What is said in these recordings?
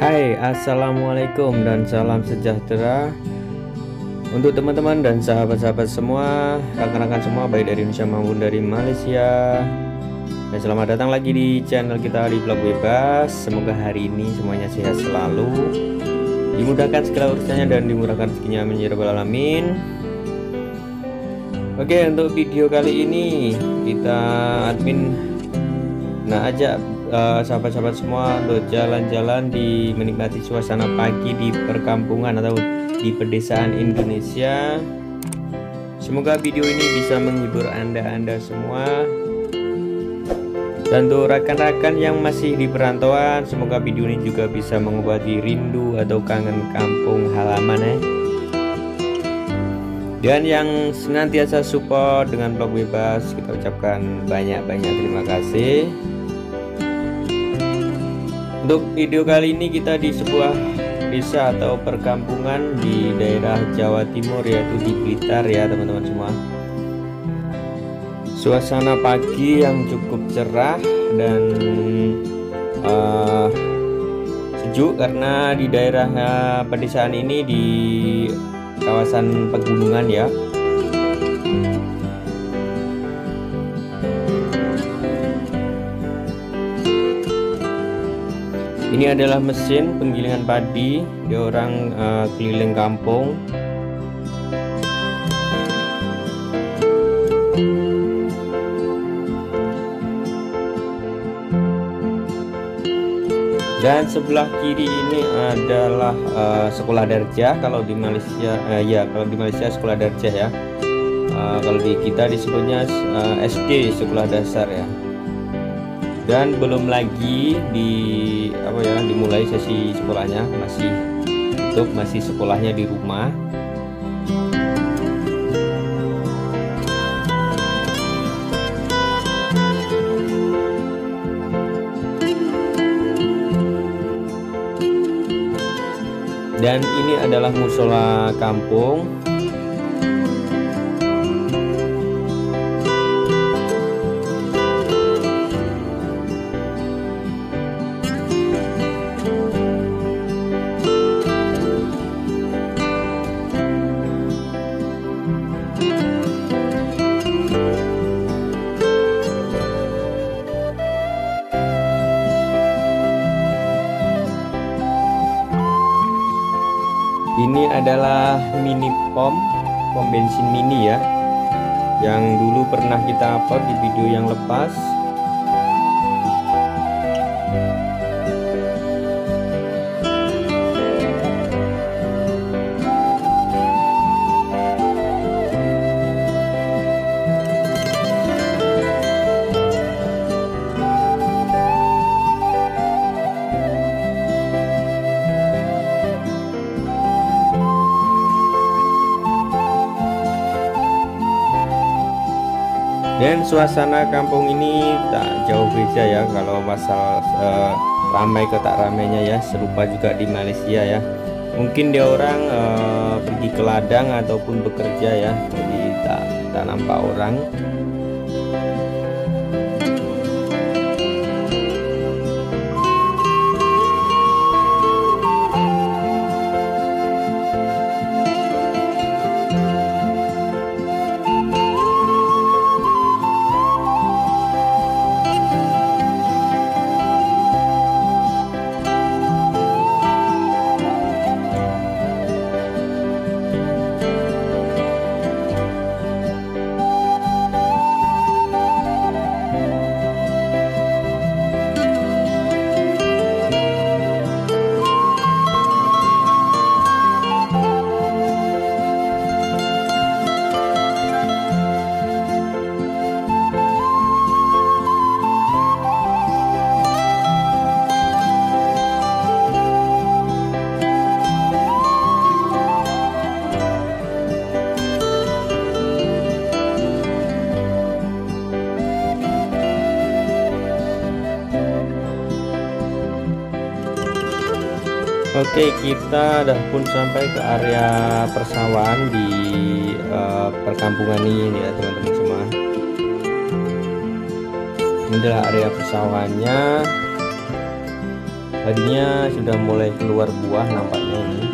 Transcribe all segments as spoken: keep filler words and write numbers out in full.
Hai, assalamualaikum dan salam sejahtera untuk teman-teman dan sahabat-sahabat semua, rekan-rekan semua baik dari Indonesia maupun dari Malaysia. Dan selamat datang lagi di channel kita di Blog Bebas. Semoga hari ini semuanya sehat selalu, dimudahkan segala urusannya dan dimurahkan rezekinya, amin ya rabbal alamin. Oke, untuk video kali ini kita admin nah ajak sahabat-sahabat uh, semua untuk jalan-jalan di menikmati suasana pagi di perkampungan atau di pedesaan Indonesia. Semoga video ini bisa menghibur anda-anda semua. Dan untuk rekan-rekan yang masih di perantauan, semoga video ini juga bisa mengobati rindu atau kangen kampung halaman ya. Dan yang senantiasa support dengan Blog Bebas, kita ucapkan banyak-banyak terima kasih. Untuk video kali ini kita di sebuah desa atau perkampungan di daerah Jawa Timur, yaitu di Blitar ya teman-teman semua. Suasana pagi yang cukup cerah dan uh, sejuk karena di daerah uh, pedesaan ini di kawasan pegunungan ya. Ini adalah mesin penggilingan padi, dia orang uh, keliling kampung. Dan sebelah kiri ini adalah uh, sekolah darjah. Kalau di Malaysia, uh, ya kalau di Malaysia sekolah darjah ya. Uh, kalau di kita disebutnya uh, S D, sekolah dasar ya. Dan belum lagi di apa ya dimulai sesi sekolahnya, masih tutup, masih sekolahnya di rumah. Dan ini adalah musola kampung. Ini adalah mini pom, pom bensin mini ya, yang dulu pernah kita upload di video yang lepas. Dan suasana kampung ini tak jauh beda ya, kalau masalah uh, ramai ke tak ramainya ya, serupa juga di Malaysia ya. Mungkin dia orang uh, pergi ke ladang ataupun bekerja ya, jadi tak, tak nampak orang. Oke, kita dah pun sampai ke area persawahan di uh, perkampungan ini ya teman-teman semua. Ini adalah area persawahannya. padinya sudah mulai keluar buah nampaknya ini.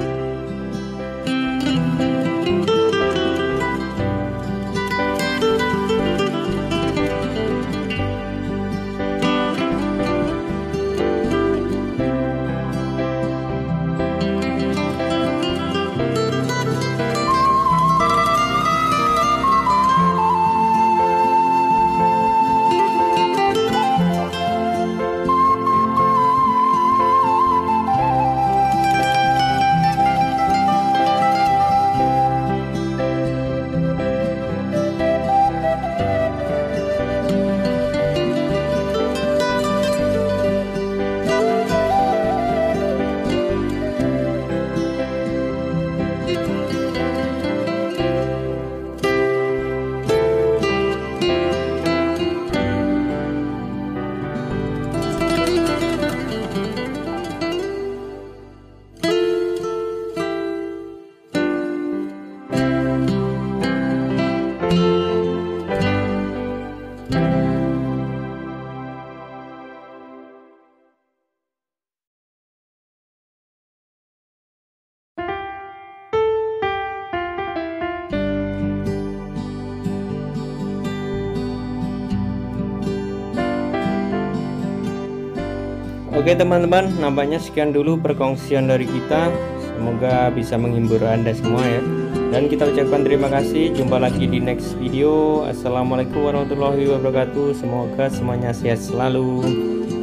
Oke teman-teman, nampaknya sekian dulu perkongsian dari kita. Semoga bisa menghibur Anda semua ya. Dan kita ucapkan terima kasih. Jumpa lagi di next video. Assalamualaikum warahmatullahi wabarakatuh. Semoga semuanya sehat selalu.